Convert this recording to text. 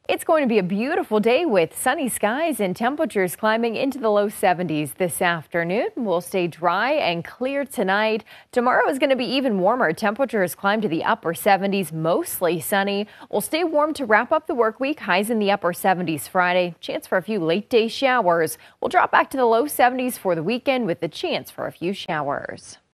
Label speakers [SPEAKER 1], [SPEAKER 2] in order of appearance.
[SPEAKER 1] It's going to be a beautiful day with sunny skies and temperatures climbing into the low 70s this afternoon. We'll stay dry and clear tonight. Tomorrow is going to be even warmer. Temperatures climb to the upper 70s, mostly sunny. We'll stay warm to wrap up the work week. Highs in the upper 70s Friday. Chance for a few late day showers. We'll drop back to the low 70s for the weekend with the chance for a few showers.